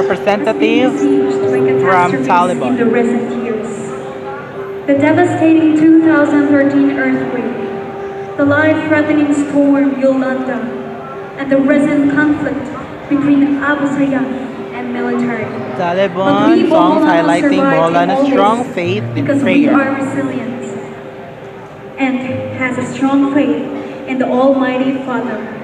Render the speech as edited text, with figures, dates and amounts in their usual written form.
representative from in the Taliban. recent years. The devastating 2013 earthquake, the life-threatening storm Yolanda, and the recent conflict between Abu Sayyaf and military. But we Taliban songs Boholanos highlighting survived in Boholana's all strong this faith in because we prayer. are resilient and has a strong faith in the Almighty Father.